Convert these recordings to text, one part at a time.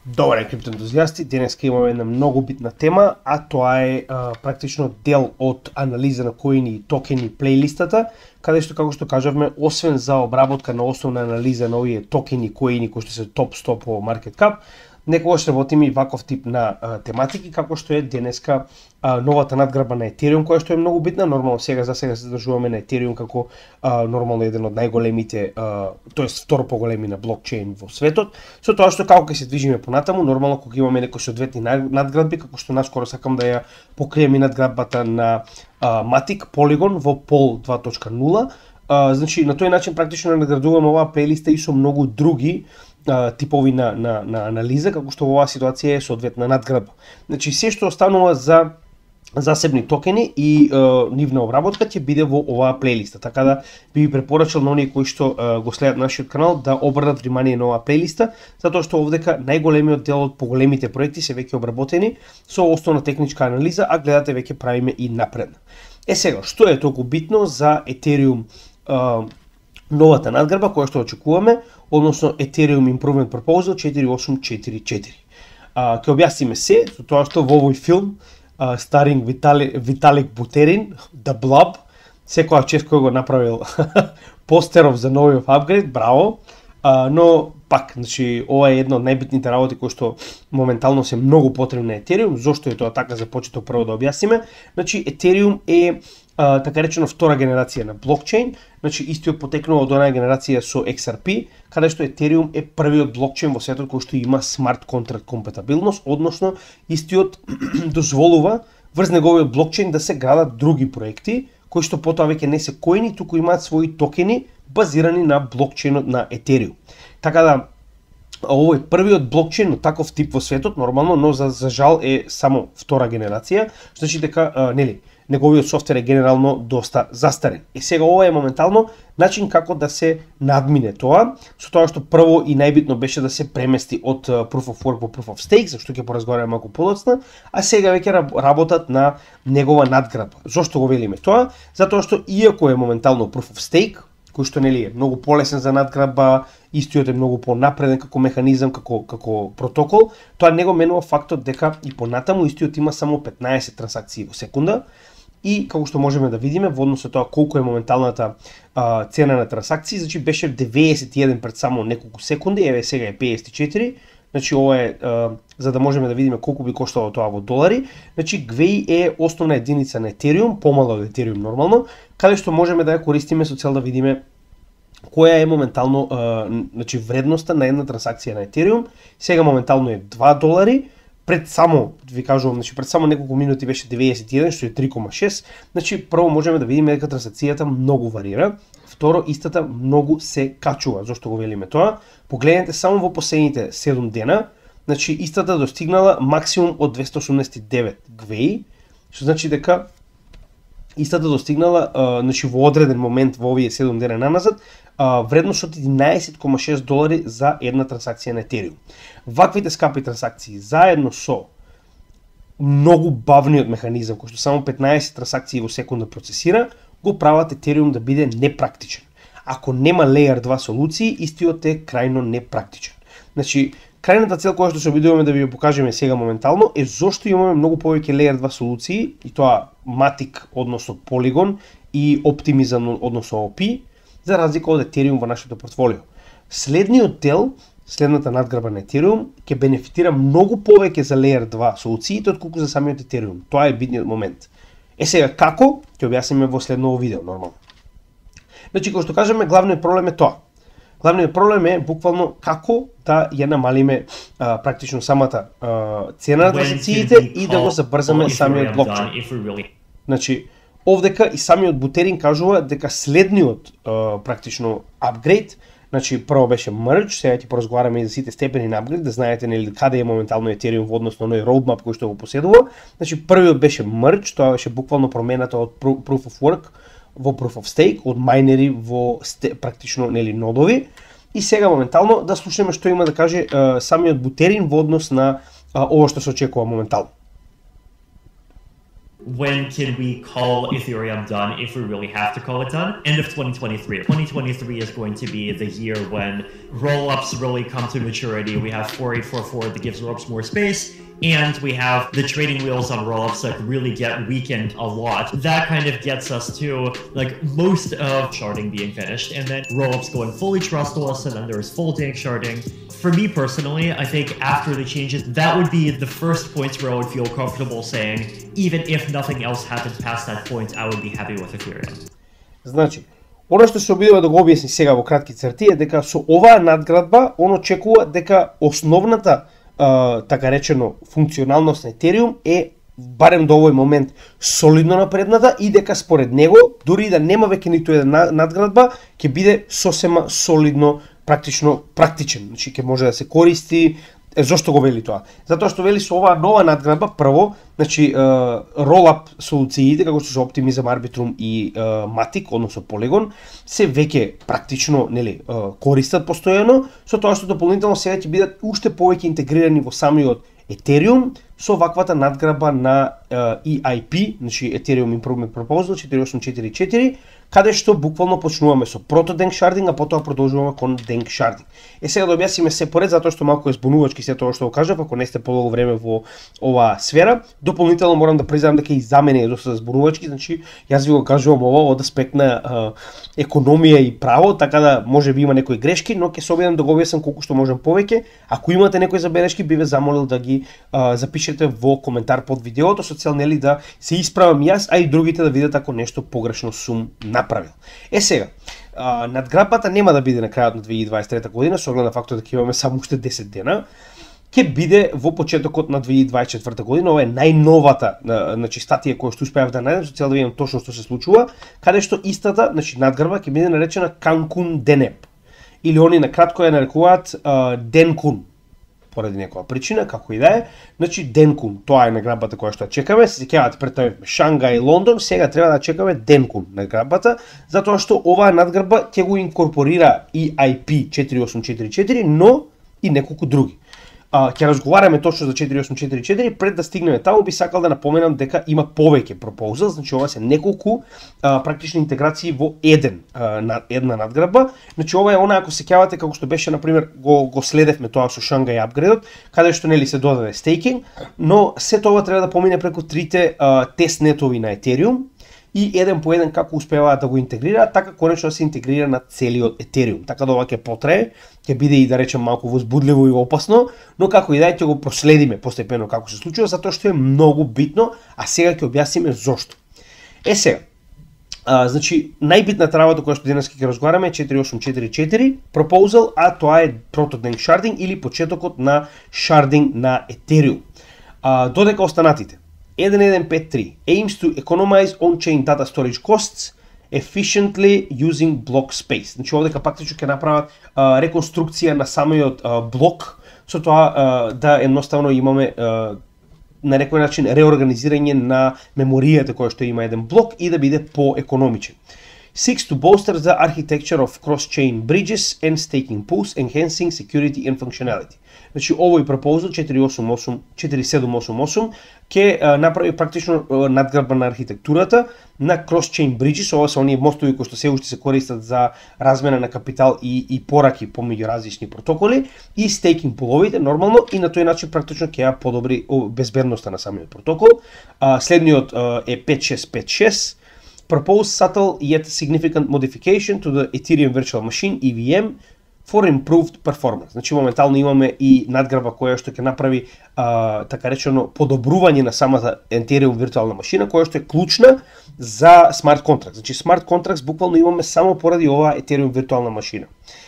Добре, криптоентузиасти, денеска имаме една много битна тема, а тоа е практично дел од анализа на коини и токени плейлистата, каде што, како што кажавме, освен за обработка на основна анализа на овие токени, коини кои што се топ 100 по market cap, некогаш работиме и ваков тип на тематики, како што е денеска новата надграба на Ethereum, која што е многу битна. Нормално сега се задржуваме на Ethereum како нормално еден од најголемите, тоест второ поголеми на блокчейн во светот. Со тоа што како ќе се движиме понатаму, нормално кога имаме некои соодветни надградби, како што наскоро сакам да ја покрием и надградбата на Matic Polygon во Pol 2.0. Значи на тој начин практично наградуваме оваа плейлиста и со многу други типови на анализа, како што во оваа ситуација е соодветна надградба. Значи се што останува за засебни токени и нивна обработка ќе биде во оваа плейлиста. Така да би препорачал на оние кои што го следат нашиот канал да обрнат внимание на оваа плейлиста, затоа што овдека најголемиот дел од поголемите проекти се веќе обработени со основна техничка анализа, а гледате веќе правиме и напредна. Сега, што е толку битно за Ethereum новата надграба која што очекуваме, односно Ethereum Improvement Proposal 4844. Ќе објасниме се, со тоа што во овој филм старинг Виталик Бутерин, The Blob, секоја чест кој го направил постеров за новиот апгрейд, браво, но пак, значи, ова е една од најбитните работи кои што моментално се многу потребни на Ethereum. Зошто е тоа така, за почеток прво да објасниме. Значи, Ethereum е така речено втора генерација на блокчейн, значи истиот потекнува од онаа генерација со XRP, каде што Ethereum е првиот блокчейн во светот кој што има смарт контракт компатабилност, односно истиот дозволува врз неговиот блокчейн да се градат други проекти кои што потоа веќе не се коини, туку имаат своји токени базирани на блокчейнот на Ethereum. Така да овој првиот блокчейн од таков тип во светот нормално, но за жал е само втора генерација, значи дека неговиот софтвер е генерално доста застарен. И сега ова е моментално начин како да се надмине тоа, со тоа што прво и најбитно беше да се премести од Proof of Work во Proof of Stake, за што ќе поразговараме малку подоцна, а сега веќе работат на негова надградба. Зошто го велиме тоа? Затоа што иако е моментално Proof of Stake, кој што нели е многу полесен за надградба, истиот е многу понапреден како механизам, како протокол, тоа не го менува фактот дека и понатаму истиот има само 15 трансакции во секунда. И како што можеме да видиме во однос на тоа колку е моменталната цена на трансакции, значи беше 91 пред само неколку секунди, еве сега е 54. Значи ова е за да можеме да видиме колку би коштало тоа во долари. Значи GWEI е основна единица на Ethereum, помала од Ethereum нормално, каде што можеме да ја користиме со цел да видиме која е моментално значи вредноста на една трансакција на Ethereum. Сега моментално е 2 долари. Пред само, ви кажувам, значи пред само неколку минути беше 91, што е 3,6. Значи прво можеме да видиме дека трансакцијата многу варира. Второ, истата многу се качува. Зошто го велиме тоа? Погледнете само во последните 7 дена, значи истата достигнала максимум од 289 GWEI, што значи дека истата достигнала значи во одреден момент во овие 7 дена наназад вредност од 11,6 долари за една трансакција на Ethereum. Ваквите скапи трансакции заедно со многу бавниот механизам кој што само 15 трансакции во секунда процесира, го прават Ethereum да биде непрактичен. Ако нема Layer 2 солуции, истиот е крајно непрактичен. Значи, крајната цел која што се обидуваме да ви ја покажеме сега моментално е зошто имаме многу повеќе Layer 2 солуции, и тоа Matic односно Polygon и Optimism односно OP, за разлика од Ethereum во нашето портфолио. Следниот дел, следната надграба на Ethereum, ќе бенефитира многу повеќе за Layer 2 солуциите отколку за самиот Ethereum. Тоа е битниот момент. Сега како? Ќе објасниме во следното видео нормално. Значи, како што кажеме, главниот проблем е тоа. Главниот проблем е буквално како да ја намалиме практично самата цена на транзакциите и да го забрзаме самиот блокчейн. Значи, овдека и самиот Бутерин кажува дека следниот практично апгрейд, значи прво беше merge, сега ќе поразговараме и за сите степени на апгрейд, да знаете нели каде е моментално Ethereum во однос на оној roadmap кој што го поседува. Значи првиот беше merge, тоа беше буквално промената од Proof of Work во Proof of Stake, од майнери во практично нели нодови. И сега моментално да слушаме што има да каже самиот Бутерин во однос на ова што се очекува моментално. when can we call Ethereum done if we really have to call it done? End of 2023. 2023 is going to be the year when rollups really come to maturity. We have 4844 that gives rollups more space, and we have the trading wheels on rollups that really get weakened a lot. That kind of gets us to like most of sharding being finished, and then rollups going fully trustless, and then there's full dank sharding. For me personally, I think after the changes, that would be the first point where I would feel comfortable saying, even if nothing else happens past that point, I would be happy with Ethereum. Значи, оно што се обидува да го објасни сега во кратки црти е дека со оваа надградба он очекува дека основната така речено функционалност на Ethereum е барем до овој момент солидно напредната и дека според него дури да нема веќе ниту една надградба ќе биде сосема солидно практичен, значи ќе може да се користи. Зошто го вели тоа? Затоа што вели со оваа нова надградба прво, значи ролап солуциите како што се Optimism, Arbitrum и Matic, односно Polygon, се веќе практично, нели, користат постојано, со тоа што дополнително сега ќе бидат уште повеќе интегрирани во самиот Ethereum со ваквата надградба на EIP, значи Ethereum Improvement Proposal 4844, каде што буквално почнуваме со прото-денк шардинг, а потоа продолжуваме кон денк шардинг. Сега да објасниме се поред, затоа што малку е збунувачки се тоа што го кажав, ако не сте подолго време во оваа сфера. Дополнително морам да признам дека и за мене е доста збунувачки, значи јас ви го кажувам ова од аспект на економија и право, така да може би има некои грешки, но ќе се обидам да го објаснам колку што можам повеќе. Ако имате некои забелешки, би ве замолил да ги запишете во коментар под видеото со цел нели да се исправам јас, а и другите да видат ако нешто погрешно сум направил. Сега, надградбата нема да биде на крајот на 2023 година, со оглед на фактот дека имаме само уште 10 дена, ќе биде во почетокот на 2024 година. Ова е најновата значи статија која што успеав да најдам со цел да видам точно што се случува, каде што истата, значи надградба ќе биде наречена Cancun Deneb, или они на кратко ја нарекуваат Денкун, поради некоја причина, како и да е. Значи Денкун, тоа е наградбата која што ја чекаме. Се сеќавате представивме Шангај и Лондон, сега треба да чекаме Денкун наградбата, затоа што оваа надградба ќе го инкорпорира EIP 4844, но и неколку други. Ќе разговараме точно за 4844, пред да стигнеме таму би сакал да напоменам дека има повеќе пропозал, значи ова се неколку практични интеграции во една надградба. Значи ова е она, ако сеќавате како што беше на пример го следевме тоа со Шангај апгрейдот, каде што нели се додаде стейкинг, но се тоа треба да помине преку трите тестнетови на Ethereum и еден по еден како успеваат да го интегрираат, така конечно да се интегрира на целиот Ethereum. Така да ова ќе потрае, ќе биде и да речем малку возбудливо и опасно, но како и да е ќе го проследиме постепено како се случува, затоа што е многу битно, а сега ќе објасниме зошто. Сега, значи најбитната работа која што денес ќе разговараме е 4844 proposal, а тоа е прото-денк шардинг или почетокот на шардинг на Ethereum. Додека останатите 1153 aims to economize on-chain data storage costs efficiently using block space. Значи овде практично ќе направат реконструкција на самиот блок, со тоа да едноставно имаме на некој начин реорганизирање на меморијата која што има еден блок и да биде поекономичен. Seeks to bolster the architecture of cross-chain bridges and staking pools, enhancing security and functionality. Значи овој пропозал 4788 ќе направи практично надградба на архитектурата на cross-chain bridges. Ова се оние мостови кои што се уште се користат за размена на капитал и пораки помеѓу различни протоколи, и стейкинг пуловите нормално, и на тој начин практично ќе ја подобри безбедноста на самиот протокол. Следниот е 5656. Propose subtle yet significant modification to the Ethereum Virtual Machine EVM for improved performance. Значи моментално имаме и надградба која што ќе направи така речено подобрување на самата Ethereum виртуална машина, која што е клучна за смарт контракт. Значи смарт контракт буквално имаме само поради оваа Ethereum виртуална машина.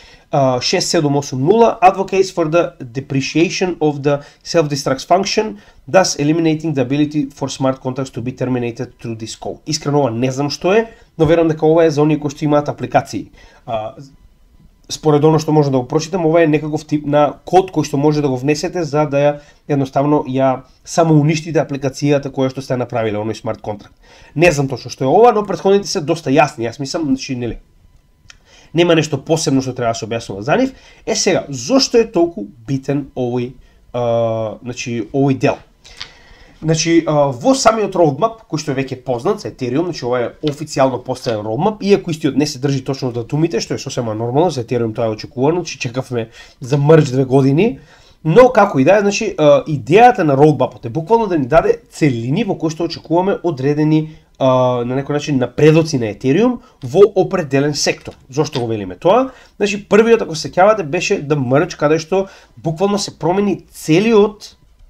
6780 advocates for the depreciation of the self-destruct function, thus eliminating the ability for smart contracts to be terminated through this code. Искрено ова не знам што е, но верувам дека ова е за оние кои што имаат апликации. Според оно што може да го прочитам, ова е некаков тип на код кој што може да го внесете за да ја едноставно ја само уништите апликацијата која што сте направиле оној смарт контракт. Не знам точно што е ова, но претходните се доста јасни. Јас мислам, значи нели нема нешто посебно што треба да се објаснува за нив. Сега, зошто е толку битен овој, значи овој дел? Значи, во самиот roadmap, кој што е веќе познат за Ethereum, значи ова е официјално поставен roadmap, иако истиот не се држи точно датумите, што е сосема нормално, за Ethereum тоа е очекувано, че чекавме за мрж 2 години, но како и да е, значи, идејата на roadmapот е буквално да ни даде целини во кои што очекуваме одредени на некој начин напредоци на Ethereum во определен сектор. Зошто го велиме тоа? Значи, првиот, ако се сеќавате, беше да мрж каде што буквално се промени целиот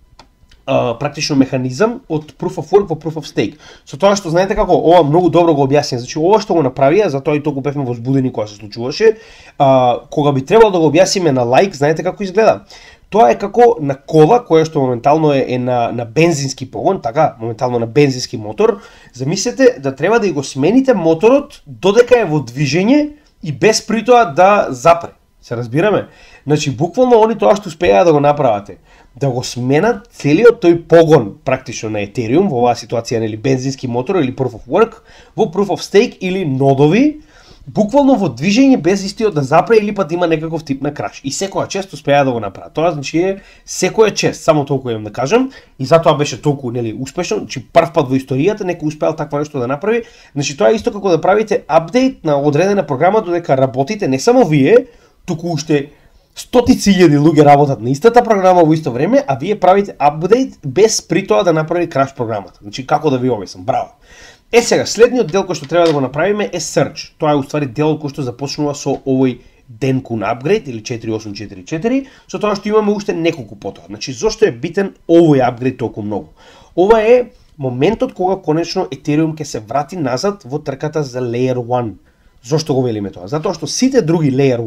практично механизам од Proof of Work во Proof of Stake. Со тоа што знаете како, ова многу добро го објаснија. Значи, ова што го направија, затоа и толку бевме возбудени кога се случуваше, кога би требало да го објасниме на лайк, знаете како изгледа? Тоа е како на кола која што моментално е на бензински погон, така, моментално на бензински мотор. Замислете да треба да го смените моторот додека е во движење и без при тоа да запре. Се разбираме? Значи, буквално они тоа што успеа да го направате, да го сменат целиот тој погон практично на Ethereum во оваа ситуација, нели бензински мотор или Proof of Work, во Proof of Stake или нодови, буквално во движење без истиот да запре или пат има некаков тип на краш. И секоја чест успеа да го направат. Тоа значи е секоја чест, само толку имам да кажам, и затоа беше толку нели успешно, значи прв пат во историјата некој успеал такво нешто да направи. Значи тоа е исто како да правите апдейт на одредена програма додека работите, не само вие, туку уште стотици илјади луѓе работат на истата програма во исто време, а вие правите апдейт без при тоа да направи краш програмата. Значи како да ви објаснам, браво. Сега, следниот дел кој што треба да го направиме е Search. Тоа е уствари делот кој што започнува со овој Dencun апгрейд или 4844, со тоа што имаме уште неколку потоа. Значи, зошто е битен овој апгрейд толку многу? Ова е моментот кога конечно Ethereum ќе се врати назад во трката за Layer 1. Зошто го велиме тоа? Затоа што сите други Layer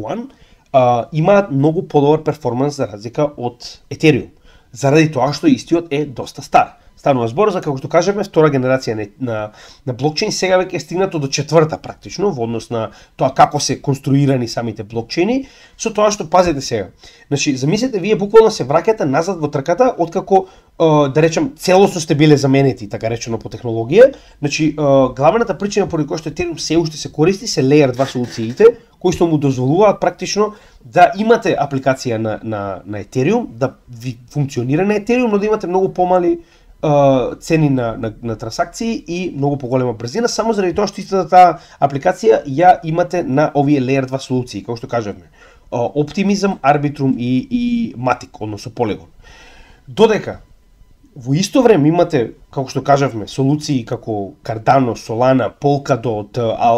1 имаат многу подобар перформанс за разлика од Ethereum. Заради тоа што истиот е доста стар. Станува збор за, како што кажеме, втора генерација на блокчейн, сега веќе е стигнато до четврта практично, во однос на тоа како се конструирани самите блокчейни, со тоа што пазете сега. Значи, замислете, вие буквално се враќате назад во трката, откако, да речем, целосно сте биле заменети, така речено по технологија. Значи, главната причина поради која што Ethereum се уште се користи се Layer 2 солуциите, кои што му дозволуваат практично да имате апликација на Ethereum, да ви функционира на Ethereum, но да имате многу помали цени на трансакции и многу поголема брзина, само заради тоа што истата таа апликација ја имате на овие Layer 2 солуции, како што кажавме. Optimism, Arbitrum и Matic, односно Polygon. Додека во исто време имате, како што кажавме, солуции како Cardano, Solana, Polkadot,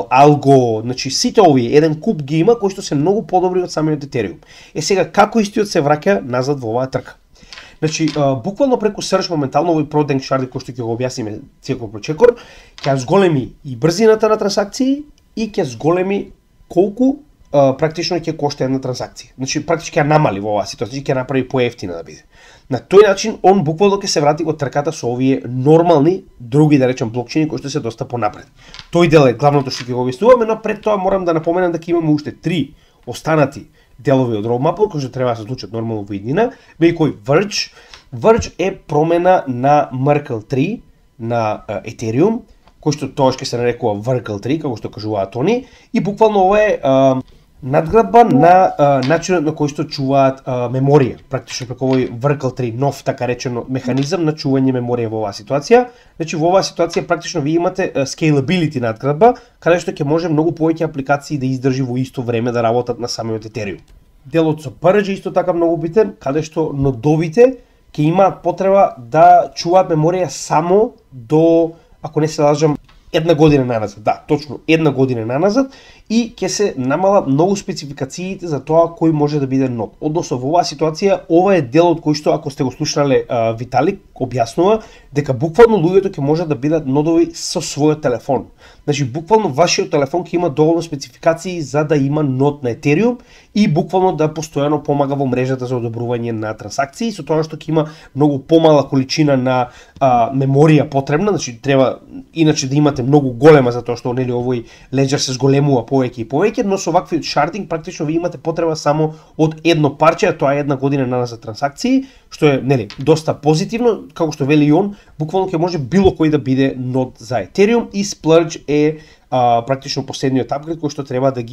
Algo, значи сите овие еден куп ги има кои што се многу подобри од самиот Ethereum. Сега како истиот се враќа назад во оваа трка? Значи, буквално преку Search моментално овој Prodeng шарди кој што ќе го објасниме цекор по чекор, ќе зголеми и брзината на трансакции и ќе зголеми колку практично ќе кошта една трансакција. Значи, практично ќе намали во оваа ситуација, ќе направи поевтина да биде. На тој начин, он буквално ќе се врати во трката со овие нормални, други да речем блокчейни кои што се доста понапред. Тој дел е главното што ќе го објаснуваме, но пред тоа морам да напоменам дека имаме уште 3 останати делови од roadmap-от кои што треба да се случат нормално во иднина, кој Verge. Verge е промена на Merkle 3 на Ethereum, кој што тоа ќе се нарекува Verkle 3, како што кажуваат они, и буквално ова е надградба на начинот на кој што чуваат меморија, практично преку овој Verkle 3, нов така речено механизам на чување меморија во оваа ситуација. Значи во оваа ситуација практично ви имате scalability надградба, каде што ќе може многу повеќе апликации да издржи во исто време да работат на самиот Ethereum. Делот со Purge исто така многу битен, каде што нодовите ќе имаат потреба да чуваат меморија само до, ако не се лажам, една година наназад, да, точно една година наназад, и ќе се намала многу спецификациите за тоа кој може да биде нод. Односно во оваа ситуација, ова е делот кој што, ако сте го слушнале, Виталик објаснува дека буквално луѓето ќе можат да бидат нодови со својот телефон. Значи буквално вашиот телефон ќе има доволно спецификации за да има нод на Ethereum и буквално да постојано помага во мрежата за одобрување на трансакции, со тоа што ќе има многу помала количина на меморија потребна, значи треба иначе да имате многу голема затоа што нели овој леџер се зголемува повеќе и повеќе, но со ваквиот шардинг практично ви имате потреба само од едно парче, а тоа е една година наназад транзакции, што е нели доста позитивно, како што вели и он, буквално ќе може било кој да биде нод за Ethereum, и Splurge е практично последниот апгрейд кој што треба да ги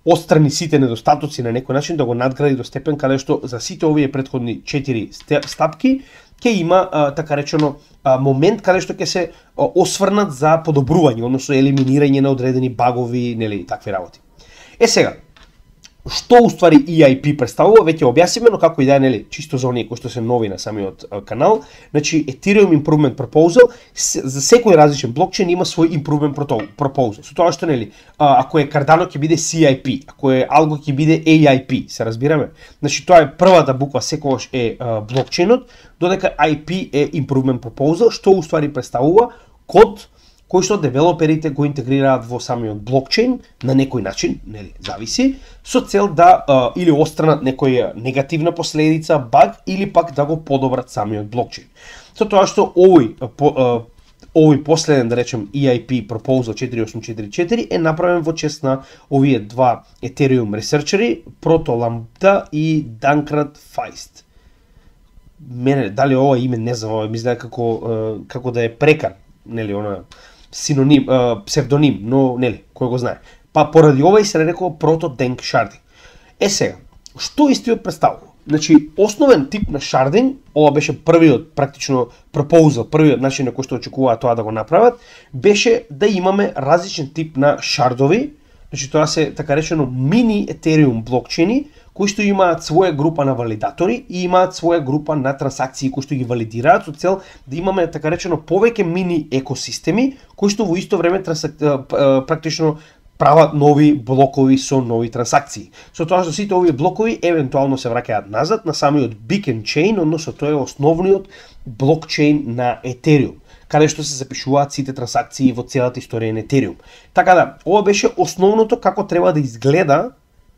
отстрани сите недостатоци на некој начин, да го надгради до степен каде што за сите овие претходни 4 стапки ќе има така речено момент каде што ќе се осврнат за подобрување, односно елиминирање на одредени багови, нели, такви работи. Сега, што уствари EIP представува, веќе објасниме, но како и да е, нели, чисто за оние кои што се нови на самиот канал, значи Ethereum Improvement Proposal, за секој различен блокчейн има свој Improvement Proposal. Со тоа што, нели, ако е Cardano ќе биде CIP, ако е Algo ќе биде AIP, се разбираме. Значи тоа е првата буква секогаш е блокчейнот, додека IP е Improvement Proposal, што уствари представува код кој што девелоперите го интегрираат во самиот блокчейн на некој начин, нели, зависи, со цел да или отстранат некоја негативна последица, баг, или пак да го подобрат самиот блокчейн. Со тоа што овој последен, да речем, EIP Proposal 4844 е направен во чест на овие два Ethereum ресерчери, Proto Lambda и Dankrad Feist. Мене, дали ова име, не знам, ова мисля како да е прекар, нели, она синоним, псевдоним, но нели, кој го знае. Па поради ова и се нарекува Proto Dank Sharding. Сега, што истиот представува? Значи, основен тип на шардинг, ова беше првиот практично пропозал, првиот начин на кој што очекуваат тоа да го направат, беше да имаме различен тип на шардови, значи тоа се така речено мини Ethereum блокчейни, кои што имаат своја група на валидатори и имаат своја група на трансакции кои што ги валидираат со цел да имаме така речено повеќе мини екосистеми кои што во исто време практично прават нови блокови со нови трансакции. Со тоа што сите овие блокови евентуално се враќаат назад на самиот Beacon Chain, односно тоа е основниот блокчейн на Ethereum, каде што се запишуваат сите трансакции во целата историја на Ethereum. Така да, ова беше основното како треба да изгледа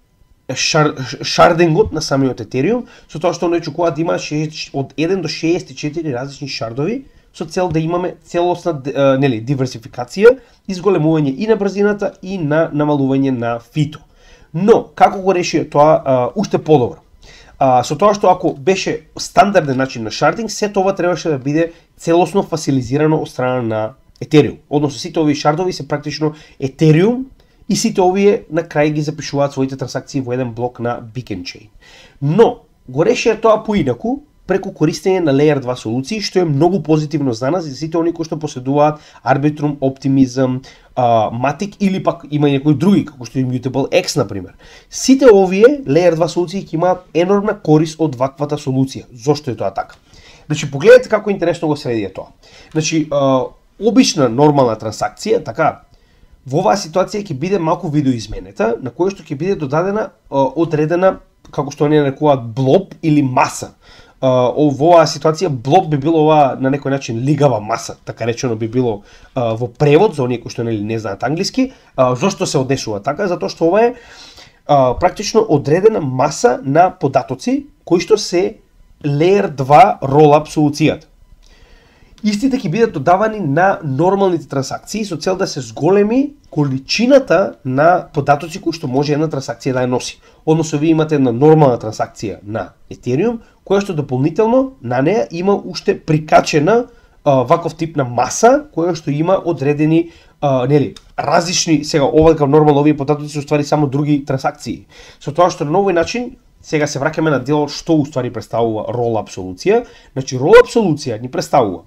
шардингот на самиот Ethereum, со тоа што оној очекуваат да има од 1 до 64 различни шардови, со цел да имаме целосна нели, диверсификација, изголемување и на брзината и на намалување на фито. Но, како го реши тоа уште подобро? Со тоа што ако беше стандарден начин на шардинг, се тоа требаше да биде целосно фасилизирано од страна на Ethereum. Односно, сите овие шардови се практично Ethereum и сите овие на крај ги запишуваат своите трансакции во еден блок на Beacon Chain. Но, го решија тоа поинаку, преку користење на Layer 2 солуции, што е многу позитивно за нас и за сите оние кои што поседуваат Arbitrum, Optimism, Matic или пак има и некои други, како што е Immutable X, например. Сите овие Layer 2 солуции ќе имаат енормна корист од ваквата солуција. Зошто е тоа така? Значи, погледнете како интересно го следи тоа. Значи, обична нормална трансакција, така, во оваа ситуација ќе биде малку видоизменета, на која што ќе биде додадена одредена, како што они нарекуваат, блоб или маса. Во оваа ситуација блоб би било ова на некој начин лигава маса, така речено би било во превод за оние кои што не знаат англиски. Зошто се однесува така? Затоа што ова е практично одредена маса на податоци кои што се Layer 2 rollup солуцијата. Истите ќе бидат додавани на нормалните трансакции со цел да се зголеми количината на податоци кои што може една трансакција да ја носи. Односно, вие имате една нормална трансакција на Ethereum, која што дополнително на неја има уште прикачена ваков тип на маса, која што има одредени нели, различни, сега ова како нормално овие податоци се уствари само други трансакции. Со тоа што на овој начин сега се враќаме на делот што уствари представува rollup солуција. Значи, rollup солуција ни представува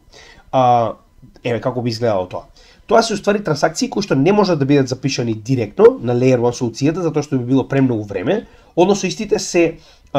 еве како би изгледало тоа. Тоа се уствари трансакции кои што не можат да бидат запишани директно на Layer 1 солуцијата, затоа што би било премногу време, односно истите се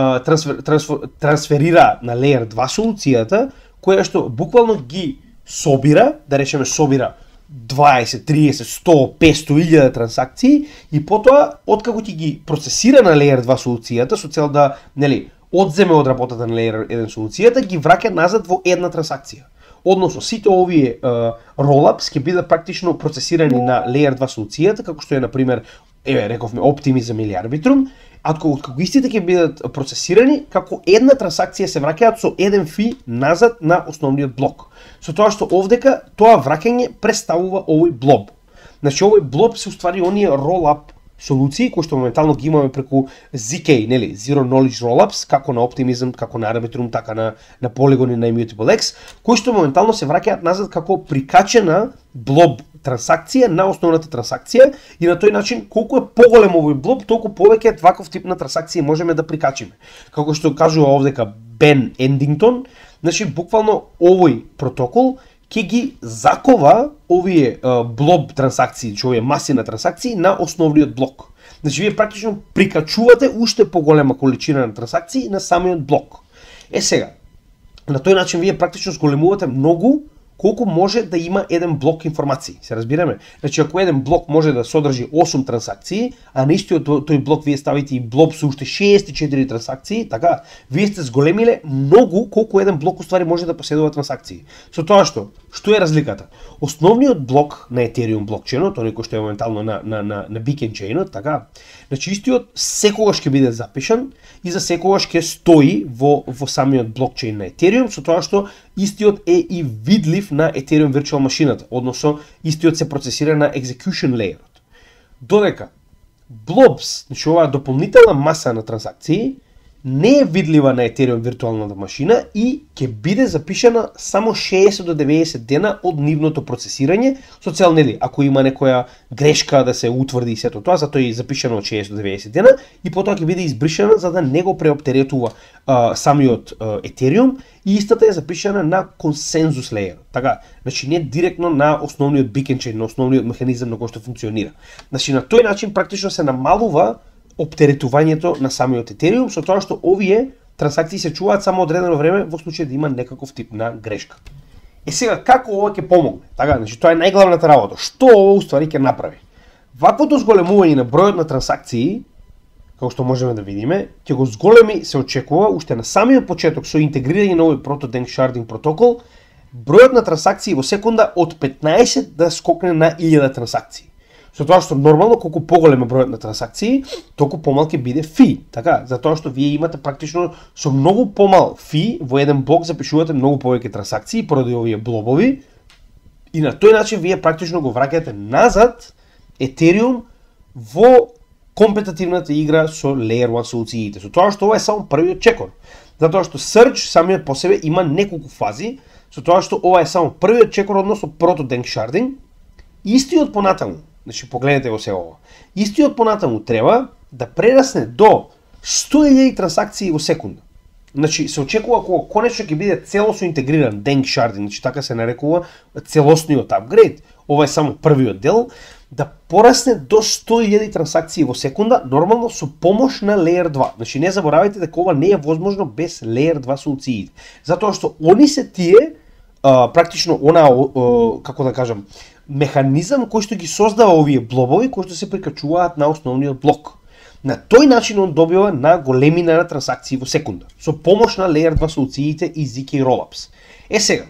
трансферира на Layer 2 солуцијата, која што буквално ги собира, да речеме собира 20, 30, 100, 500 илјада трансакции и потоа, откако ќе ги процесира на Layer 2 солуцијата, со цел да, нели, одземе од работата на Layer 1 солуцијата, ги враќа назад во една трансакција. Односно, сите овие rollups ќе бидат практично процесирани на Layer 2 солуцијата, како што е, например, еве, рековме Optimism или Arbitrum, а како истите ќе бидат процесирани, како една трансакција се враќаат со еден фи назад на основниот блок. Со тоа што овдека тоа враќање представува овој блоб. Значи, овој блоб се уствари оние rollup солуции кои што моментално ги имаме преку ZK, нели, Zero Knowledge Rollups, како на Optimism, како на Arbitrum, така на Polygon и на Immutable X, кои што моментално се враќаат назад како прикачена блоб трансакција на основната трансакција и на тој начин колку е поголем овој блоб, толку повеќе ваков тип на трансакции можеме да прикачиме. Како што кажува овдека Бен Ендингтон, значи буквално овој протокол ќе ги закова овие блоб трансакции, овие маси на трансакции на основниот блок. Значи вие практично прикачувате уште поголема количина на трансакции на самиот блок. Сега, на тој начин вие практично зголемувате многу колку може да има еден блок информации. Се разбираме? Значи ако еден блок може да содржи 8 трансакции, а на истиот тој блок вие ставите и блоб со уште 64 трансакции, така, вие сте зголемиле многу колку еден блок уствари може да поседува трансакции. Со тоа што е разликата? Основниот блок на Ethereum блокчейнот, тој кој што е моментално на Beacon чейнот, така, значи истиот секогаш ќе биде запишан и за секогаш ќе стои во самиот блокчейн на Ethereum, со тоа што истиот е и видлив на Ethereum Virtual машината, односно истиот се процесира на execution layer-от. Додека blobs, значи оваа дополнителна маса на трансакции, не е видлива на Ethereum виртуалната машина и ќе биде запишана само 60 до 90 дена од нивното процесирање, со цел нели, ако има некоја грешка да се утврди и сето тоа, затоа е запишано од 60 до 90 дена и потоа ќе биде избришана за да не го преоптеретува самиот Ethereum и истата е запишана на консензус леер. Така, значи не директно на основниот beacon chain, на основниот механизам на кој што функционира. Значи на тој начин практично се намалува оптеретувањето на самиот Ethereum, со тоа што овие трансакции се чуваат само одредено време во случај да има некаков тип на грешка. Сега како ова ќе помогне? Така, значи тоа е најглавната работа. Што ова уствари ќе направи? Ваквото зголемување на бројот на трансакции, како што можеме да видиме, ќе го зголеми се очекува уште на самиот почеток со интегрирање на овој Proto-Dank Sharding протокол, бројот на трансакции во секунда од 15 да скокне на 1000 трансакции. Со тоа што нормално колку поголем е бројот на трансакции, толку помал ќе биде фи, така, затоа што вие имате практично со многу помал фи во еден блок запишувате многу повеќе трансакции поради овие блобови и на тој начин вие практично го враќате назад Ethereum во компетитивната игра со Layer 1 солуциите. Со тоа што ова е само првиот чекор. Затоа што Surge самиот по себе има неколку фази, со тоа што ова е само првиот чекор односно Proto-Dank Sharding, истиот понатаму. Значи, погледнете го се ова. Истиот понатаму треба да прерасне до 100.000 трансакции во секунда. Значи, се очекува кога конечно ќе биде целосно интегриран Dank Sharding, значи така се нарекува целосниот апгрейд. Ова е само првиот дел, да порасне до 100.000 трансакции во секунда, нормално со помош на Layer 2. Значи, не заборавајте дека ова не е возможно без Layer 2 солуциите. Затоа што они се тие, практично како да кажам, механизам кој што ги создава овие блобови кои што се прикачуваат на основниот блок. На тој начин он добива на големина на трансакции во секунда, со помош на Layer 2 солуциите и ZK Rollups. Сега,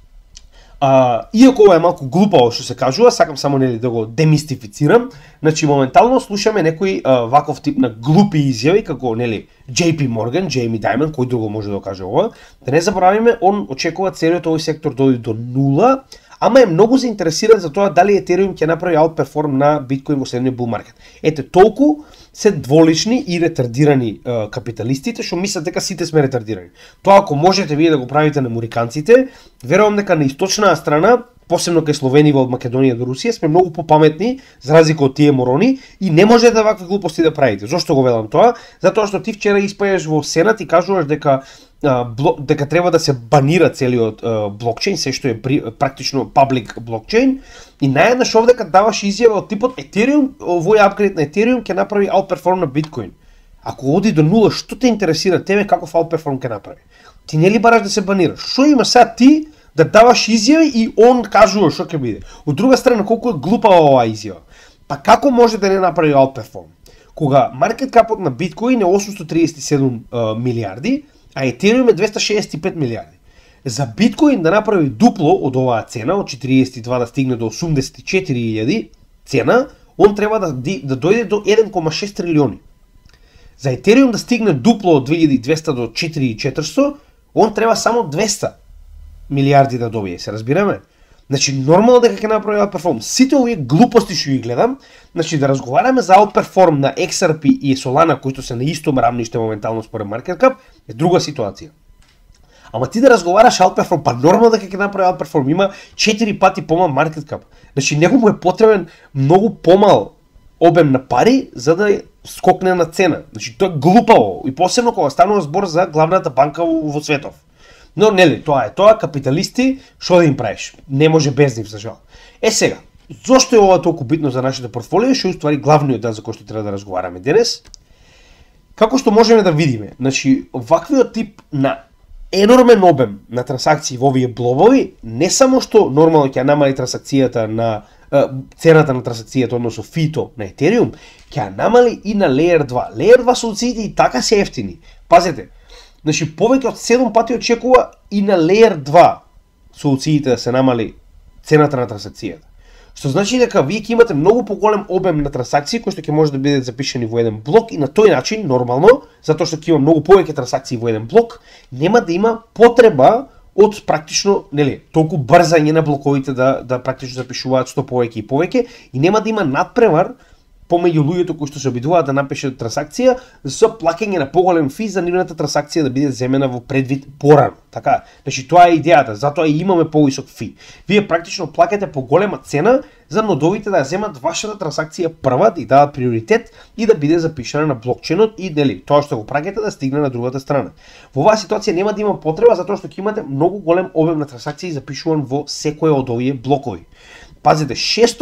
иако ова е малку глупаво што се кажува, сакам само нели да го демистифицирам, значи моментално слушаме некои ваков тип на глупи изјави како нели JP Morgan, Jamie Dimon, кој друго може да каже ова. Да не забораваме, он очекува целиот овој сектор да оди до нула, ама е многу заинтересиран за тоа дали Ethereum ќе направи outperform на Bitcoin во следниот bull market. Ете, толку се дволични и ретардирани капиталистите, што мислат дека сите сме ретардирани. Тоа ако можете вие да го правите на американците, верувам дека на источната страна, посебно кај Словенија од Македонија до Русија, сме многу попаметни за разлика од тие морони и не можете вакви глупости да правите. Зошто го велам тоа? Затоа што ти вчера испаеш во Сенат и кажуваш дека дека треба да се банира целиот блокчейн, се што е практично паблик блокчейн, и наеднаш овдека даваш изјава од типот Ethereum, овој апгрейд на Ethereum ќе направи outperform на Bitcoin. Ако оди до нула, што те интересира тебе каков outperform ќе направи? Ти нели бараш да се банираш? Што има сега ти да даваш изјави и он кажува што ќе биде? Од друга страна, колку е глупава оваа изјава? Па како може да не направи outperform? Кога маркет капот на Bitcoin е 837 милиарди, а Ethereum е 265 милиарди. За Bitcoin да направи дупло од оваа цена, од 42 да стигне до 84.000 цена, он треба да дојде до 1,6 трилиони. За Ethereum да стигне дупло од 2200 до 4400, он треба само 200 милиарди да добие, се разбираме? Значи, нормално дека ќе направи outperform. Сите овие глупости што ги гледам, значи да разговараме за outperform на XRP и Solana, кои се на исто рамниште моментално според market cap, е друга ситуација. Ама ти да разговараш outperform, па нормално дека ќе направи outperform, има 4 пати помал market cap. Значи него му е потребен многу помал обем на пари за да скокне на цена. Значи тоа е глупаво и посебно кога станува збор за главната банка во светов. Но нели, тоа капиталисти, што да им правиш? Не може без нив за жал. Сега, зошто е ова толку битно за нашите портфолио, што е уствари главниот дел за кој што треба да разговараме денес. Како што можеме да видиме, значи ваквиот тип на енормен обем на трансакции во овие блобови, не само што нормално ќе намали трансакцијата на цената на трансакцијата, односно фито на Ethereum, ќе намали и на Layer 2. Layer 2 соците и така се ефтини. Пазете, значи повеќе од 7 пати очекува и на Layer 2 соците да се намали цената на трансакцијата. Што значи дека вие ќе имате многу поголем обем на трансакции кои што ќе може да бидат запишани во еден блок и на тој начин нормално, затоа што ќе има многу повеќе трансакции во еден блок, нема да има потреба од практично, нели, толку брзање на блоковите да практично запишуваат што повеќе и повеќе и нема да има надпревар помеѓу луѓето кои што се обидуваат да напишат трансакција со плаќање на поголем фи за нивната трансакција да биде земена во предвид порано. Така, значи тоа е идејата, затоа и имаме повисок фи. Вие практично плаќате поголема цена за нодовите да ја земат вашата трансакција прва, да ја дадат приоритет и да биде запишана на блокчейнот и нели, тоа што го праќате да стигне на другата страна. Во оваа ситуација нема да има потреба затоа што ќе имате многу голем обем на трансакции запишуван во секој од овие блокови. Пазете,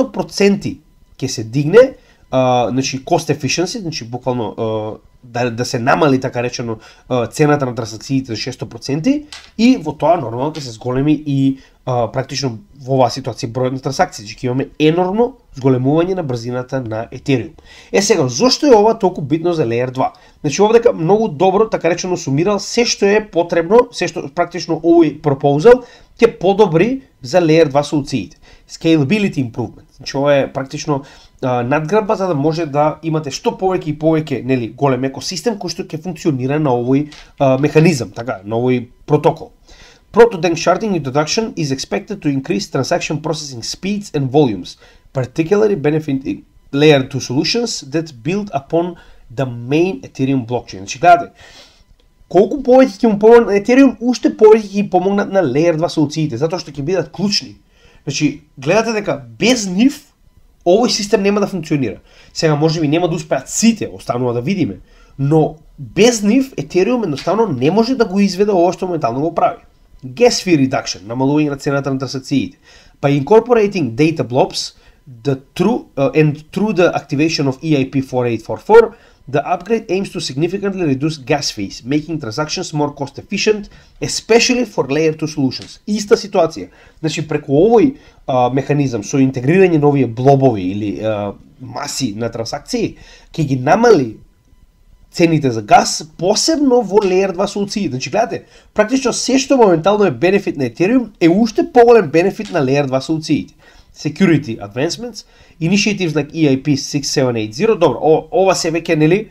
600% ќе се дигне значи cost efficiency, значи буквално да се намали така речено цената на трансакциите за 600% и во тоа нормално ќе се зголеми и практично во оваа ситуација бројот на трансакции, значи ќе имаме енормно зголемување на брзината на Ethereum. Сега, зошто е ова толку битно за Layer 2? Значи овдека многу добро така речено сумирал се што е потребно, се што практично овој пропозал ќе подобри за Layer 2 соците. Scalability improvement. Значи ова е практично надградба за да може да имате што повеќе и повеќе, нели, голем екосистем кој што ќе функционира на овој механизам, така, на овој протокол. Proto-Dank sharding introduction is expected to increase transaction processing speeds and volumes, particularly benefiting Layer 2 solutions that build upon the main Ethereum blockchain. Значи гледате, колку повеќе ќе му помогнат на Ethereum, уште повеќе ќе помогнат на Layer 2 соците, затоа што ќе бидат клучни. Значи, гледате дека без нив овој систем нема да функционира. Сега можеби нема да успеат сите, останува да видиме, но без нив Ethereum едноставно не може да го изведе ова што моментално го прави. Gas fee reduction, намалување на цената на трансакциите. By incorporating data blobs and through the activation of EIP 4844, the upgrade aims to significantly reduce gas fees, making transactions more cost efficient, especially for Layer 2 solutions. Иста ситуација. Значи преку овој механизам со интегрирање на овие блобови или маси на трансакции ќе ги намали цените за газ, посебно во Layer 2 соци. Значи гледате, практично се што моментално е бенефит на Ethereum е уште поголем бенефит на Layer 2 социите. Security advancements, initiatives like EIP 6780, добро, ова се веќе нели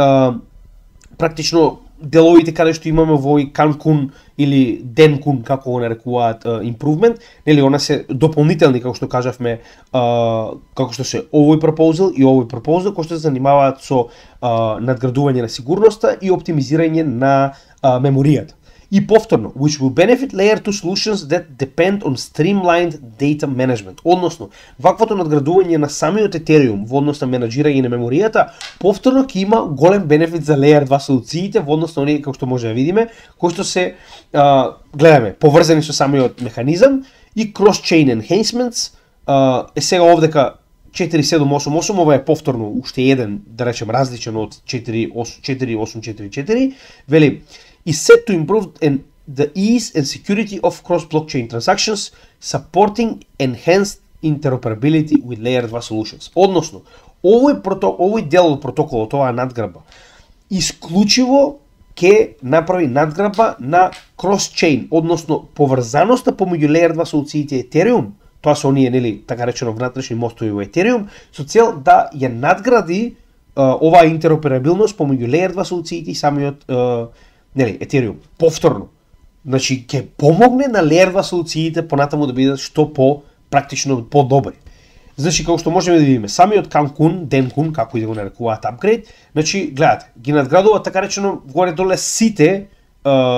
практично деловите каде што имаме во Cancun или Dencun, како го нарекуваат improvement, нели она се дополнителни, како што кажавме, како што се овој пропозал и овој пропозал, кои што се занимаваат со надградување на сигурноста и оптимизирање на меморијата. И повторно, which will benefit Layer 2 solutions that depend on streamlined data management. Односно, ваквото надградување на самиот Ethereum во однос на менаџирање на меморијата, повторно ќе има голем бенефит за Layer 2 социите во однос на оние, како што може да видиме, кои што се гледаме, поврзани со самиот механизам и cross-chain enhancements. Сега овдека 4788, ова е повторно уште еден, да речем, различен од 4844, вели is set to improve the ease and security of cross-blockchain transactions, supporting enhanced interoperability with Layer 2 solutions. Односно, овој дел од протоколот, оваа надградба, исклучиво ќе направи надградба на cross-chain, односно поврзаноста помеѓу Layer 2 социите и Ethereum, тоа се оние, нели, така речено внатрешни мостови во Ethereum, со цел да ја надгради оваа интероперабилност помеѓу Layer 2 социите и самиот нели, Ethereum, повторно. Значи, ќе помогне на Layer 2 социите понатаму да бидат што практично по-добри. Значи, како што можеме да видиме, самиот Cancun, Dencun, како и да го нарекуваат апгрейд, значи, гледате, ги надградува така речено горе-доле сите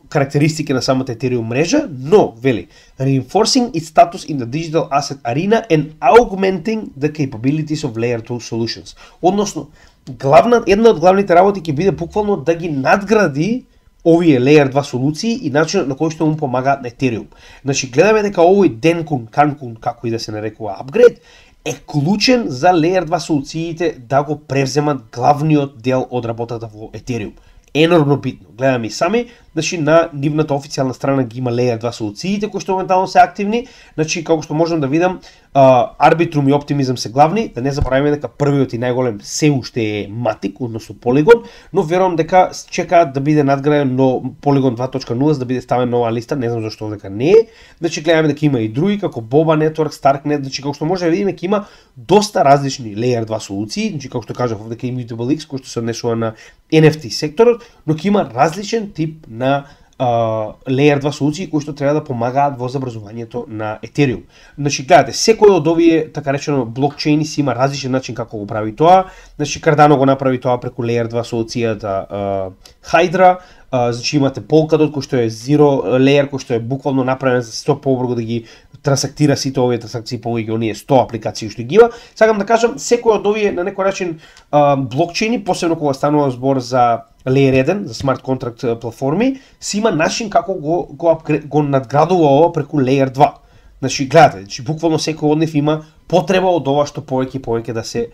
карактеристики на самата Ethereum мрежа, но вели reinforcing its status in the digital asset arena and augmenting the capabilities of layer 2 solutions. Односно, една од главните работи ќе биде буквално да ги надгради овие Layer 2 солуции и начинот на кој што му помагаат на Ethereum. Значи, гледаме дека овој Cancun, како и да се нарекува апгрейд, е клучен за Layer 2 солуциите да го превземат главниот дел од работата во Ethereum. Енормно битно. Гледаме и сами, значи на нивната официјална страна ги има Layer 2 солуциите кои што моментално се активни. Значи како што можам да видам, Arbitrum и Optimism се главни, да не забораваме дека првиот и најголем се уште е Matic, односно Polygon, но верувам дека чекаат да биде надграден но Polygon 2.0 за да биде ставен нова листа, не знам зашто дека не е. Значи гледаме дека има и други како Boba Network, Starknet, значи како што може да видиме дека има доста различни Layer 2 солуции, значи како што кажав овде дека Immutable X кој што се однесува на NFT секторот, но ќе има различен тип на Layer 2 солуции кои што треба да помагаат во забрзувањето на Ethereum. Значи гледате, секој од овие така речено блокчейни си има различен начин како го прави тоа. Значи Cardano го направи тоа преку Layer 2 солуцијата Hydra. Значи имате Polkadot кој што е Zero Layer кој што е буквално направен за 100 побрзо да ги трансактира сите овие трансакции повеќе оние 100 апликации што ги има. Сакам да кажам, секој од овие на некој начин блокчейни, посебно кога станува збор за Layer 1, за смарт контракт платформи, си има начин како го надградува ова преку Layer 2. Значи гледате, значи буквално секој од нив има потреба од ова што повеќе да се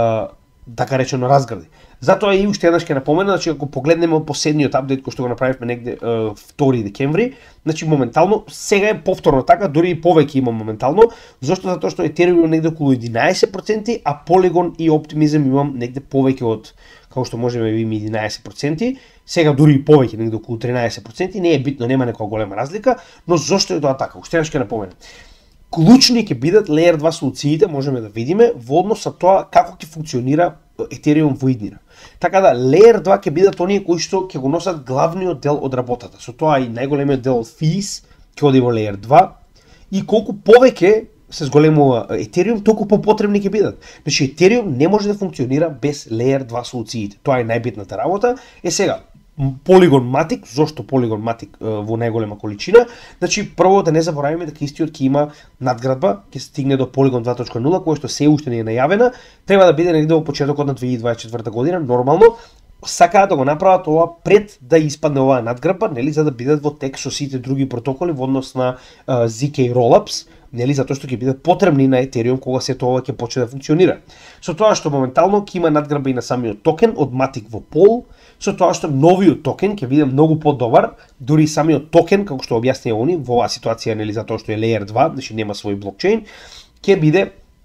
така речено разгради. Затоа и уште еднаш ќе напомена, значи ако погледнеме од последниот апдейт кој што го направивме негде 2 декември, значи моментално сега е повторно така, дури и повеќе има моментално, зашто затоа што Ethereum има негде околу 11%, а Polygon и Optimism имам негде повеќе од како што можеме да видиме 11%, сега дури и повеќе негде околу 13%, не е битно, нема некоја голема разлика, но зошто е тоа така? Уште еднаш ќе напоменам. Клучни ќе бидат Layer 2 солуциите, можеме да видиме во однос со тоа како ќе функционира Ethereum во иднина. Така да Layer 2 ќе бидат оние кои што ќе го носат главниот дел од работата. Со тоа и најголемиот дел од fees ќе оди во Layer 2 и колку повеќе се зголемува Ethereum, толку попотребни ќе бидат. Значи Ethereum не може да функционира без Layer 2 солуциите. Тоа е најбитната работа. Сега Polygon Matic, зошто Polygon Matic во најголема количина? Значи прво да не забораваме дека истиот ќе има надградба, ќе стигне до Polygon 2.0, која што се уште не е најавена, треба да биде негде во почетокот на 2024 година, нормално. Сакаат да го направат ова пред да испадне оваа надградба, нели, за да бидат во тек со сите други протоколи во однос на ZK Rollups, нели, затоа што ќе бидат потребни на Ethereum кога се тоа ќе почне да функционира. Со тоа што моментално ќе има надградба и на самиот токен од Matic во Pol, со тоа што новиот токен ќе биде многу подобар, дури самиот токен, како што објаснија они во оваа ситуација, нели, затоа што е Layer 2, значи нема свој блокчейн, ќе биде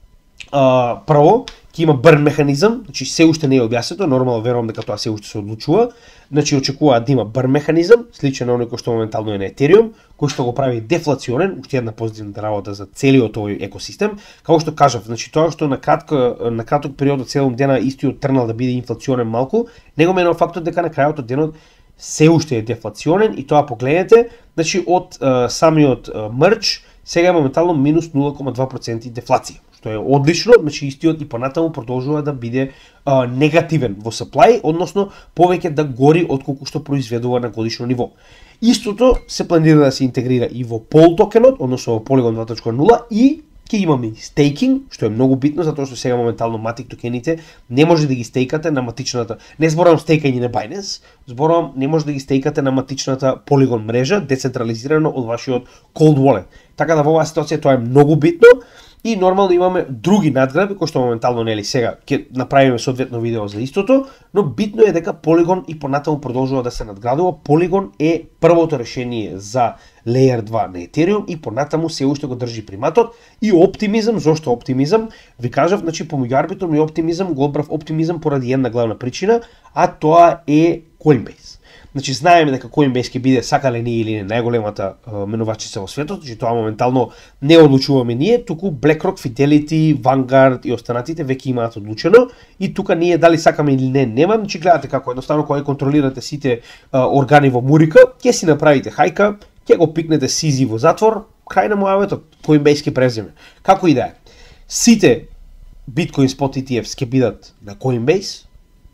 прво ќе има burn механизам, значи се уште не е објаснето, нормално верувам дека тоа се уште се одлучува. Значи очекуваат да има burn механизам, сличен на оној кој што моментално е на Ethereum, кој што го прави дефлационен, уште една позитивна работа за целиот овој екосистем. Како што кажав, значи тоа што на краток период од 7 дена истиот трнал да биде инфлационен малку, него менува фактот дека на крајот од денот се уште е дефлационен и тоа погледнете, значи од самиот мерч сега е моментално минус 0,2% дефлација, што е одлично, значи истиот и понатаму продолжува да биде негативен во supply, односно повеќе да гори отколку што произведува на годишно ниво. Истото се планира да се интегрира и во Pol токенот, односно во Polygon 2.0 и ќе имаме стейкинг, што е многу битно затоа што сега моментално Matic токените не може да ги стейкате на матичната, не зборувам стейкање на Binance, зборувам не може да ги стейкате на матичната Polygon мрежа децентрализирано од вашиот cold wallet. Така да во оваа ситуација тоа е многу битно. И нормално имаме други надградби кои што моментално нели сега ќе направиме соодветно видео за истото, но битно е дека Polygon и понатаму продолжува да се надградува. Polygon е првото решение за Layer 2 на Ethereum и понатаму се уште го држи приматот. И Optimism, зошто Optimism? Ви кажав, значи помеѓу Arbitrum и Optimism го одбрав Optimism поради една главна причина, а тоа е Coinbase. Значи знаеме дека Coinbase ќе биде сакале ние или не најголемата менувачица во светот, значи тоа моментално не одлучуваме ние, туку BlackRock, Fidelity, Vanguard и останатите веќе имаат одлучено и тука ние дали сакаме или не нема, значи гледате како едноставно кога контролирате сите органи во мурика, ќе си направите хајка, ќе го пикнете CZ во затвор, крај на муаветот, Coinbase ќе преземе. Како и да е. Сите Bitcoin Spot ETFs ќе бидат на Coinbase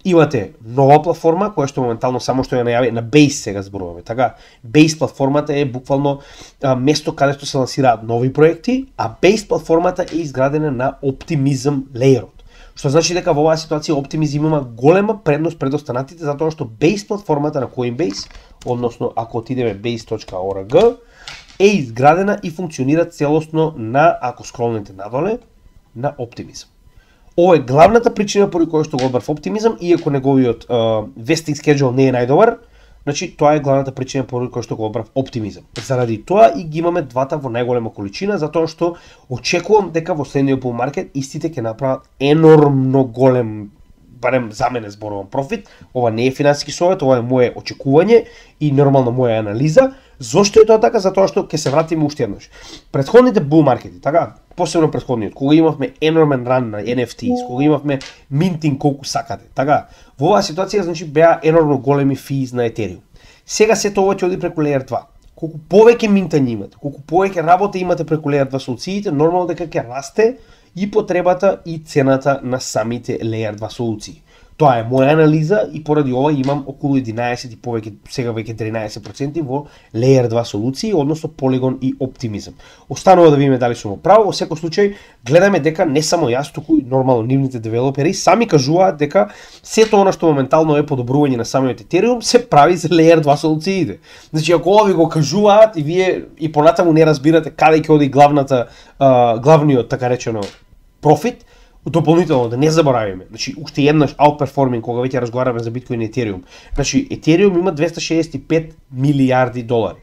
Имате нова платформа која што моментално само што ја најави на Base сега зборуваме, така? Base платформата е буквално место каде што се лансираат нови проекти, а Base платформата е изградена на Optimism леерот. Што значи дека во оваа ситуација Optimism има голема предност пред останатите затоа што Base платформата на Coinbase, односно ако отидеме base.org, е изградена и функционира целосно на, ако скролнете надоле, на Optimism. Ова е главната причина поради која што го одбрав Optimism, иако неговиот vesting schedule не е најдобар, значи тоа е главната причина поради која што го одбрав Optimism. Заради тоа и ги имаме двата во најголема количина, затоа што очекувам дека во следниот bull market истите ќе направат енормно голем, барем за мене зборувам, профит. Ова не е финансиски совет, ова е мое очекување и нормално моја анализа. Зошто е тоа така? Затоа што ќе се вратиме уште еднаш. Претходните bull маркети, така, посебно претходниот, кога имавме енормен ран на NFTs, кога имавме минтинг колку сакате, така, во оваа ситуација значи беа енормно големи физ на Ethereum. Сега сето ова ќе оди преку Layer 2. Колку повеќе минтање имате, колку повеќе работа имате преку Layer 2 солуциите, нормално дека ќе расте и потребата и цената на самите Layer 2 солуции. Тоа е моја анализа и поради ова имам околу 11 и повеќе, сега веќе 13% во Layer 2 солуции, односно Polygon и Optimism. Останува да видиме дали сум право, во секој случај гледаме дека не само јас, туку и нормално нивните девелопери сами кажуваат дека сето она што моментално е подобрување на самиот Ethereum се прави за Layer 2 солуциите. Значи ако ова ви го кажуваат и вие и понатаму не разбирате каде ќе оди главниот така речено профит, дополнително да не заборавиме, значи уште еднаш outperforming кога веќе разговараме за Биткоин и Ethereum. Значи Ethereum има 265 милиарди долари.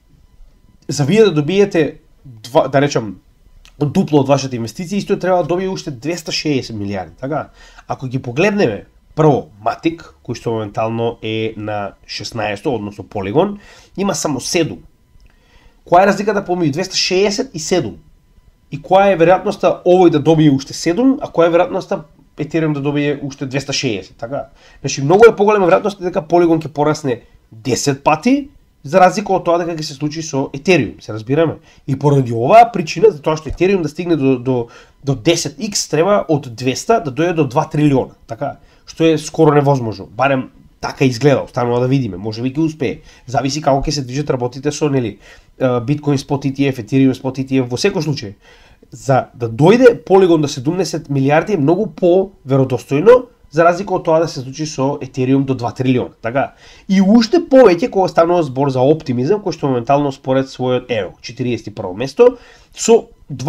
За вие да добиете да речам дупло од вашата инвестиција, исто треба да добие уште 260 милиарди, така? Ако ги погледнеме, прво Matic, кој што моментално е на 16, односно Polygon, има само 7. Која е разликата помеѓу 260 и 7? И која е веројатноста овој да добие уште 7, а која е веројатноста Ethereum да добие уште 260, така? Значи многу е поголема веројатноста дека Polygon ќе порасне 10 пати, за разлика од тоа дека ќе се случи со Ethereum, се разбираме. И поради оваа причина, затоа што Ethereum да стигне до 10x, треба од 200 да дојде до 2 трилиона, така? Што е скоро невозможно, барем така изгледа, останува да видиме, можеби ќе успее. Зависи како ќе се движат работите со нели Bitcoin Spot ETF, Ethereum Spot ETF, во секој случај. За да дојде Polygon до 70 милиарди е многу по-веродостојно, за разлика од тоа да се случи со Ethereum до 2 трилиона, така? И уште повеќе кога станува збор за Optimism, кој што моментално според својот 41 место со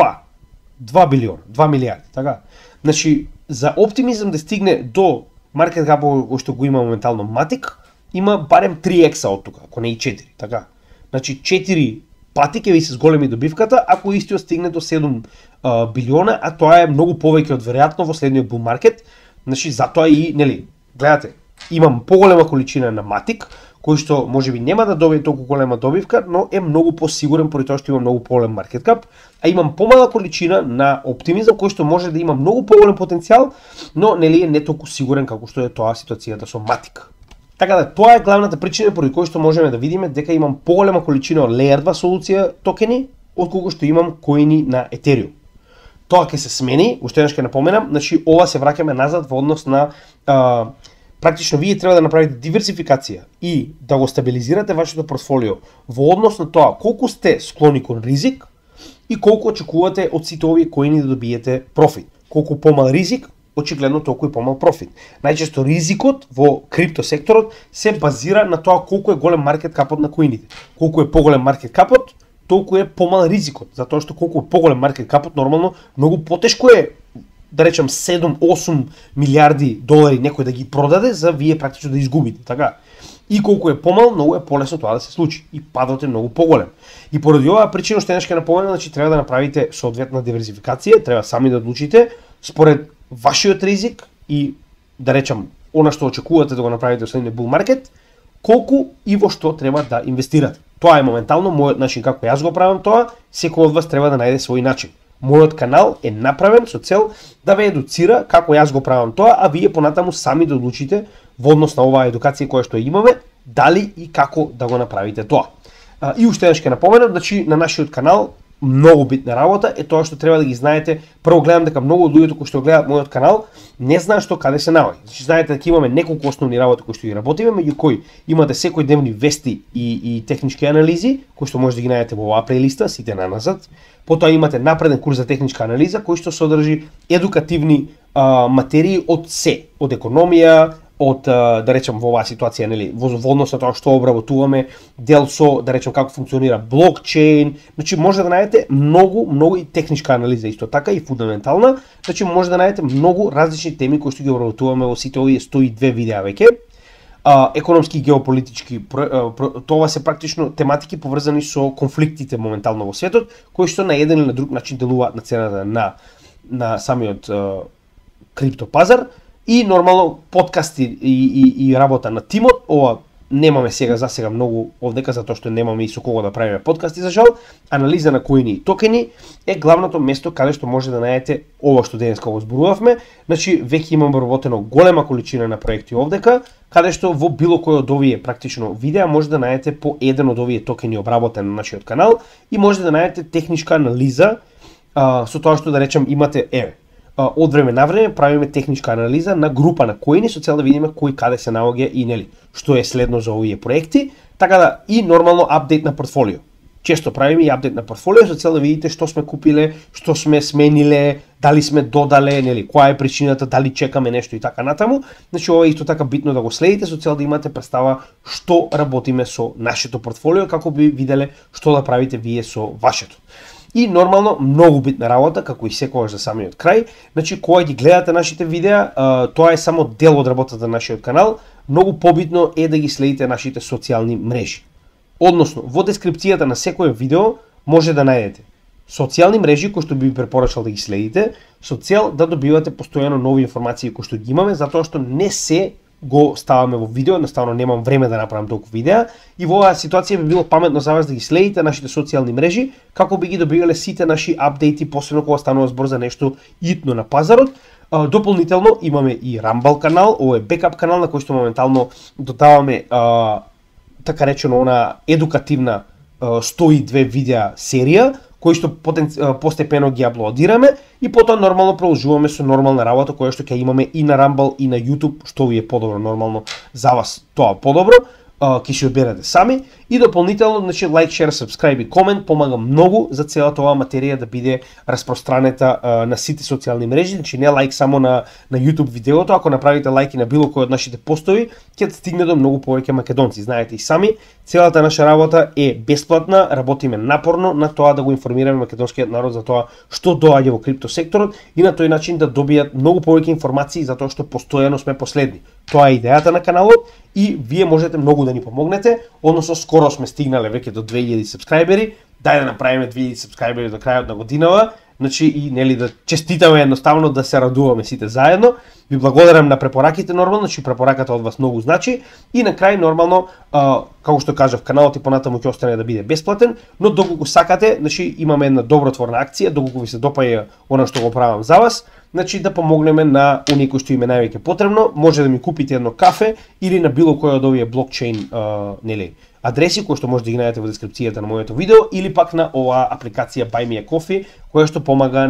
2 билиона, 2 милиарди, така? Значи, за Optimism да стигне до маркет кап кој што го има моментално Matic, има барем 3x од тука, ако не и 4, така? Значи 4 пати ќе ви се зголеми добивката, ако истиот стигне до 7 билиона, а тоа е многу повеќе од веројатно во следниот bull market. Значи затоа и, нели, гледате, имам поголема количина на Matic, кој што можеби нема да добие толку голема добивка, но е многу посигурен поради тоа што има многу поголем маркет кап, а имам помала количина на Optimism кој што може да има многу поголем потенцијал, но нели е не толку сигурен како што е тоа ситуацијата со Matic. Така да, тоа е главната причина поради кој што можеме да видиме дека имам поголема количина од Layer 2 солуција токени, отколку што имам коини на Ethereum. Тоа ќе се смени, уште еднаш ќе напоменам, значи ова се враќаме назад во однос на практично вие треба да направите диверсификација и да го стабилизирате вашето портфолио во однос на тоа колку сте склони кон ризик и колку очекувате од сите овие коини да добиете профит. Колку помал ризик, очигледно толку и помал профит. Најчесто ризикот во крипто секторот се базира на тоа колку е голем маркет капот на коините. Колку е поголем маркет капот, толку е помал ризикот, затоа што колку е поголем маркет капот, нормално многу потешко е да речем 7-8 милиарди долари некој да ги продаде за вие практично да изгубите, така? И колку е помал, многу е полесно тоа да се случи и падот е многу поголем. И поради оваа причина што ќе напоменам, значи треба да направите соодветна диверсификација, треба сами да одлучите според вашиот ризик и да речам она што очекувате да го направите во следниот bull market, колку и во што треба да инвестирате. Тоа е моментално мојот начин како јас го правам тоа, секој од вас треба да најде свој начин. Мојот канал е направен со цел да ве едуцира како јас го правам тоа, а вие понатаму сами да одлучите во однос на оваа едукација која што имаме, дали и како да го направите тоа. И уште еднаш ќе напоменам, значи на нашиот канал многу битна работа е тоа што треба да ги знаете. Прво гледам дека многу од луѓето кои што гледаат мојот канал не знаат што каде се наоѓа. Значи знаете дека имаме неколку основни работи кои што ги работиме, меѓу кои имате секојдневни вести и технички анализи, кои што можете да ги најдете во оваа плейлиста, сите наназад. Потоа имате напреден курс за техничка анализа кој што содржи едукативни материи од се, од економија, од да речем во оваа ситуација, нели, во однос на тоа што обработуваме, дел со да речем како функционира блокчейн, значи може да најдете многу и техничка анализа исто така и фундаментална, значи може да најдете многу различни теми кои што ги обработуваме во сите овие 102 видеа веќе. Економски и геополитички, тоа се практично тематики поврзани со конфликтите моментално во светот, кои што на еден или на друг начин делуваат на цената на самиот криптопазар. И нормално подкасти и работа на тимот. Ова немаме за сега многу овдека затоа што немаме и со кого да правиме подкасти за жал. Анализа на коини и токени е главното место каде што може да најдете ова што денеска го зборувавме. Значи веќе имам вработено голема количина на проекти овдека, каде што во било кој од овие практично видеа може да најдете по еден од овие токени обработен на нашиот канал и може да најдете техничка анализа со тоа што да речем имате од време на време правиме техничка анализа на група на коини со цел да видиме кој каде се наоѓа и нели што е следно за овие проекти, така да и нормално апдейт на портфолио. Често правиме и апдейт на портфолио со цел да видите што сме купиле, што сме смениле, дали сме додале, нели која е причината, дали чекаме нешто и така натаму. Значи ова е исто така битно да го следите со цел да имате представа што работиме со нашето портфолио, како би виделе што да правите вие со вашето. И нормално многу битна работа, како и секогаш за самиот крај. Значи кога ги гледате нашите видеа, тоа е само дел од работата на нашиот канал. Многу побитно е да ги следите нашите социјални мрежи. Односно, во дескрипцијата на секое видео може да најдете социјални мрежи кои што би препорачал да ги следите, со цел да добивате постојано нови информации кои што ги имаме, затоа што не се го ставаме во видео, едноставно немам време да направам толку видеа и во оваа ситуација би било паметно за вас да ги следите нашите социјални мрежи како би ги добивале сите наши апдејти, посебно кога станува збор за нешто итно на пазарот. Дополнително имаме и Rumble канал, ова е бекап канал на кој што моментално додаваме така речено она едукативна 102 видеа серија кои што постепено ги аплодираме и потоа нормално продолжуваме со нормална работа која што ќе имаме и на Rumble и на YouTube, што ви е подобро нормално за вас, тоа подобро, ќе се одберете сами и дополнително значи лайк, шер, сабскрајб и комент помага многу за целата оваа материја да биде распространета на сите социјални мрежи, значи не лайк само на YouTube видеото, ако направите лайки на било кој од нашите постови, ќе стигне до многу повеќе македонци. Знаете и сами, целата наша работа е бесплатна, работиме напорно на тоа да го информираме македонскиот народ за тоа што доаѓа во криптосекторот и на тој начин да добијат многу повеќе информации за тоа што постојано сме последни. Тоа е идејата на каналот и вие можете многу да ни помогнете, односно скоро сме стигнале веќе до 2000 сабскрајбери, дај да направиме 2000 сабскрајбери до крајот на годинава, значи и нели да честитаме едноставно да се радуваме сите заедно. Ви благодарам на препораките нормално, значи препораката од вас многу значи и на крај нормално како што кажав каналот и понатаму ќе остане да биде бесплатен, но доколку сакате, значи имаме една добротворна акција, доколку ви се допаѓа она што го правам за вас, значи да помогнеме на оние кои што им е највеќе потребно, може да ми купите едно кафе или на било кој од овие блокчейн нели адреси кои што може да ги најдете во дескрипцијата на моето видео или пак на оваа апликација Buy Me a Coffee која што помага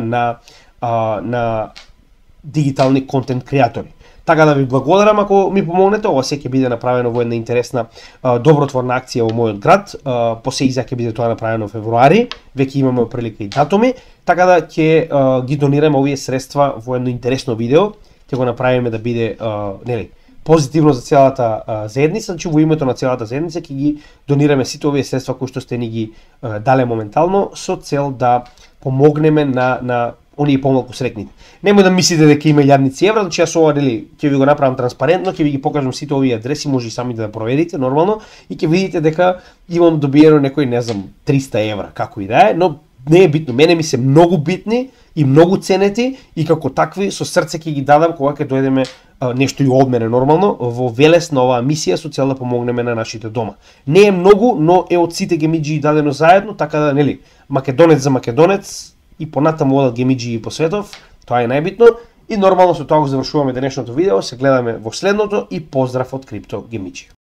на дигитални контент креатори. Така да ви благодарам ако ми помогнете, ова се ќе биде направено во една интересна добротворна акција во мојот град, по се ќе биде тоа направено во февруари, веќе имаме прилика и датуми, така да ќе ги донираме овие средства во едно интересно видео, ќе го направиме да биде нели позитивно за целата заедница, значи во името на целата заедница ќе ги донираме сите овие средства кои што сте ни ги дале моментално со цел да помогнеме на оние помалку срекните. Немој да мислите дека има илјадници евра, значи јас ова нели ќе ви го направам транспарентно, ќе ви ги покажам сите овие адреси, може и сами да проверите нормално и ќе видите дека имам добиено некој не знам 300 евра, како и да е, но не е битно. Мене ми се многу битни и многу ценети и како такви со срце ќе ги дадам кога ќе дојдеме нешто и од мене нормално во Велес на оваа мисија со цел да помогнеме на нашите дома. Не е многу, но е од сите гемиџи дадено заедно, така да нели македонец за македонец и понатаму одат гемиџи по светов, тоа е најбитно и нормално со тоа го завршуваме денешното видео, се гледаме во следното и поздрав од Крипто Гемиџи.